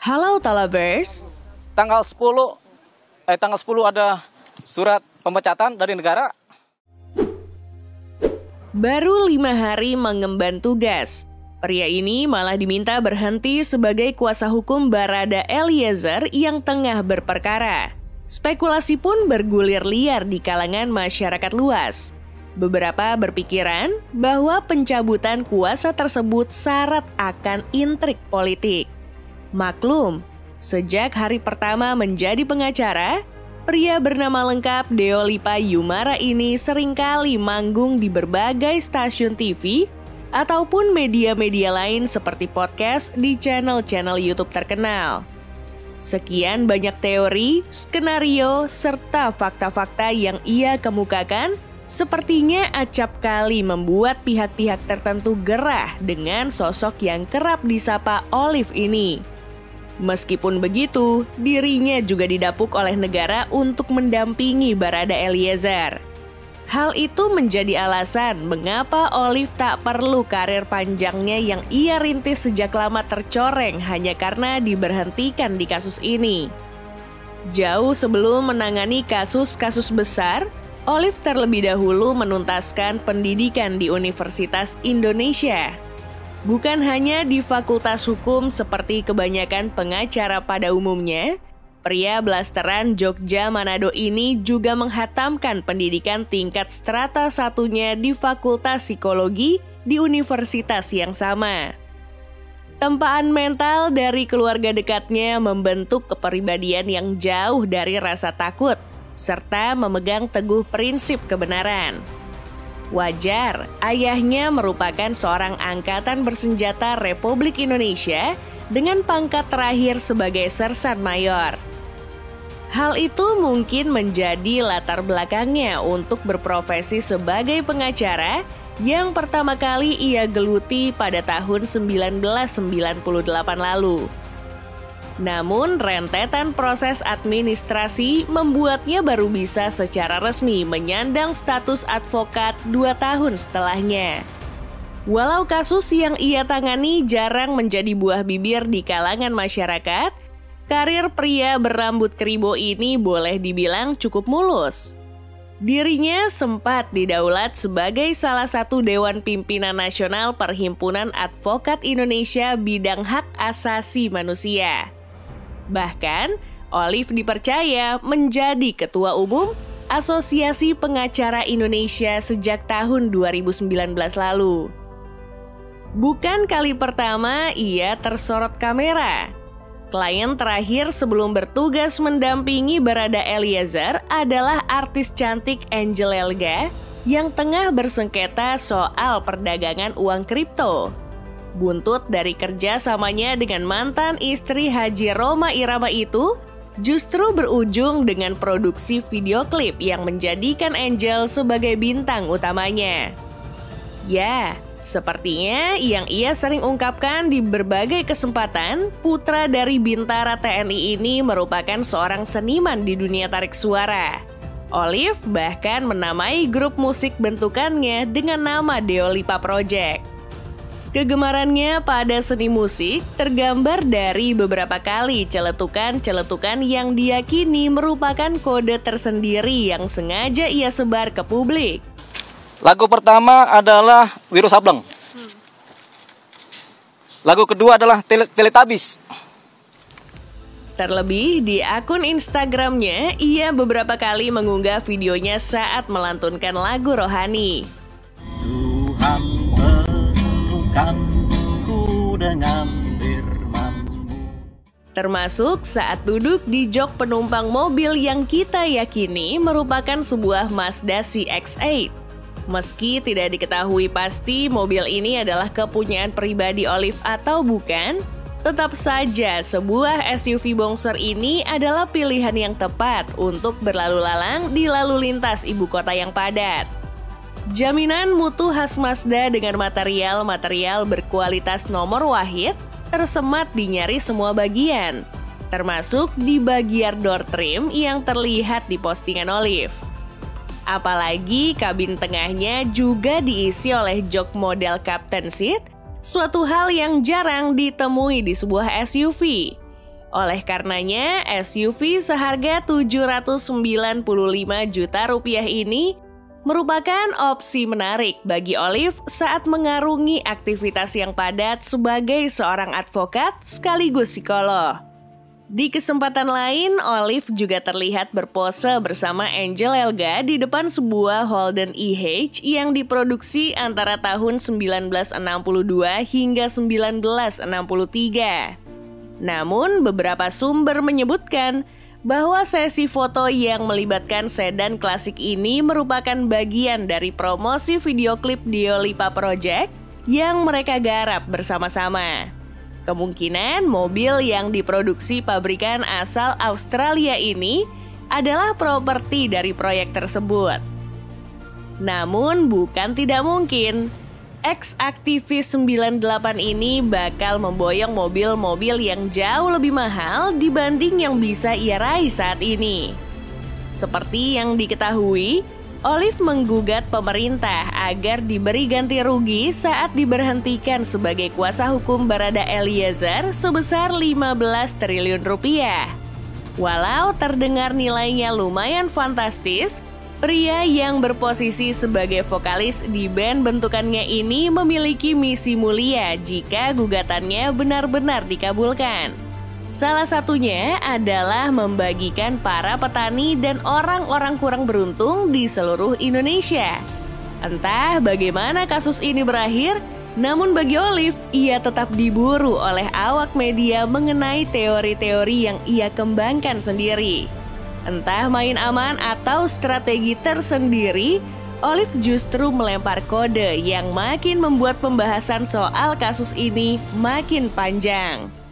Halo Talabers. Tanggal 10 ada surat pemecatan dari negara. Baru 5 hari mengemban tugas, pria ini malah diminta berhenti sebagai kuasa hukum Barada Eliezer yang tengah berperkara. Spekulasi pun bergulir liar di kalangan masyarakat luas. Beberapa berpikiran bahwa pencabutan kuasa tersebut syarat akan intrik politik. Maklum, sejak hari pertama menjadi pengacara, pria bernama lengkap Deolipa Yumara ini seringkali manggung di berbagai stasiun TV ataupun media-media lain seperti podcast di channel-channel YouTube terkenal. Sekian banyak teori, skenario, serta fakta-fakta yang ia kemukakan sepertinya acap kali membuat pihak-pihak tertentu gerah dengan sosok yang kerap disapa Olive ini. Meskipun begitu, dirinya juga didapuk oleh negara untuk mendampingi Barada Eliezer. Hal itu menjadi alasan mengapa Olive tak perlu karir panjangnya yang ia rintis sejak lama tercoreng hanya karena diberhentikan di kasus ini. Jauh sebelum menangani kasus-kasus besar, Olive terlebih dahulu menuntaskan pendidikan di Universitas Indonesia. Bukan hanya di Fakultas Hukum seperti kebanyakan pengacara pada umumnya, pria blasteran Jogja Manado ini juga menghatamkan pendidikan tingkat strata satunya di Fakultas Psikologi di universitas yang sama. Tempaan mental dari keluarga dekatnya membentuk kepribadian yang jauh dari rasa takut, serta memegang teguh prinsip kebenaran. Wajar, ayahnya merupakan seorang angkatan bersenjata Republik Indonesia dengan pangkat terakhir sebagai sersan mayor. Hal itu mungkin menjadi latar belakangnya untuk berprofesi sebagai pengacara yang pertama kali ia geluti pada tahun 1998 lalu. Namun, rentetan proses administrasi membuatnya baru bisa secara resmi menyandang status advokat 2 tahun setelahnya. Walau kasus yang ia tangani jarang menjadi buah bibir di kalangan masyarakat, karir pria berambut keribo ini boleh dibilang cukup mulus. Dirinya sempat didaulat sebagai salah satu Dewan Pimpinan Nasional Perhimpunan Advokat Indonesia bidang hak asasi manusia. Bahkan, Olive dipercaya menjadi Ketua Umum Asosiasi Pengacara Indonesia sejak tahun 2019 lalu. Bukan kali pertama ia tersorot kamera. Klien terakhir sebelum bertugas mendampingi Barada Eliezer adalah artis cantik Angel Elga yang tengah bersengketa soal perdagangan uang kripto. Buntut dari kerjasamanya dengan mantan istri Haji Rhoma Irama itu justru berujung dengan produksi video klip yang menjadikan Angel sebagai bintang utamanya. Ya, sepertinya yang ia sering ungkapkan di berbagai kesempatan, putra dari Bintara TNI ini merupakan seorang seniman di dunia tarik suara. Olive bahkan menamai grup musik bentukannya dengan nama Deolipa Project. Kegemarannya pada seni musik tergambar dari beberapa kali celetukan-celetukan yang diyakini merupakan kode tersendiri yang sengaja ia sebar ke publik. Lagu pertama adalah Wiro Sableng. Lagu kedua adalah Teletubbies. Terlebih di akun Instagramnya, ia beberapa kali mengunggah videonya saat melantunkan lagu rohani. Tuhan penuhkanku dengan firman-Mu. Termasuk saat duduk di jok penumpang mobil yang kita yakini merupakan sebuah Mazda CX-8. Meski tidak diketahui pasti mobil ini adalah kepunyaan pribadi Olive atau bukan, tetap saja sebuah SUV bongsor ini adalah pilihan yang tepat untuk berlalu lalang di lalu lintas ibu kota yang padat. Jaminan mutu khas Mazda dengan material-material berkualitas nomor wahid tersemat di nyaris semua bagian, termasuk di bagian door trim yang terlihat di postingan Olive. Apalagi kabin tengahnya juga diisi oleh jok model captain seat, suatu hal yang jarang ditemui di sebuah SUV. Oleh karenanya, SUV seharga 795 juta rupiah ini merupakan opsi menarik bagi Olive saat mengarungi aktivitas yang padat sebagai seorang advokat sekaligus psikolog. Di kesempatan lain, Olive juga terlihat berpose bersama Angel Elga di depan sebuah Holden EH yang diproduksi antara tahun 1962 hingga 1963. Namun, beberapa sumber menyebutkan bahwa sesi foto yang melibatkan sedan klasik ini merupakan bagian dari promosi video klip Dua Lipa Project yang mereka garap bersama-sama. Kemungkinan mobil yang diproduksi pabrikan asal Australia ini adalah properti dari proyek tersebut. Namun bukan tidak mungkin, ex-aktivis 98 ini bakal memboyong mobil-mobil yang jauh lebih mahal dibanding yang bisa ia raih saat ini. Seperti yang diketahui, Olive menggugat pemerintah agar diberi ganti rugi saat diberhentikan sebagai kuasa hukum Barada Eliezer sebesar 15 triliun rupiah. Walau terdengar nilainya lumayan fantastis, pria yang berposisi sebagai vokalis di band bentukannya ini memiliki misi mulia jika gugatannya benar-benar dikabulkan. Salah satunya adalah membagikan para petani dan orang-orang kurang beruntung di seluruh Indonesia. Entah bagaimana kasus ini berakhir, namun bagi Olive, ia tetap diburu oleh awak media mengenai teori-teori yang ia kembangkan sendiri. Entah main aman atau strategi tersendiri, Olive justru melempar kode yang makin membuat pembahasan soal kasus ini makin panjang.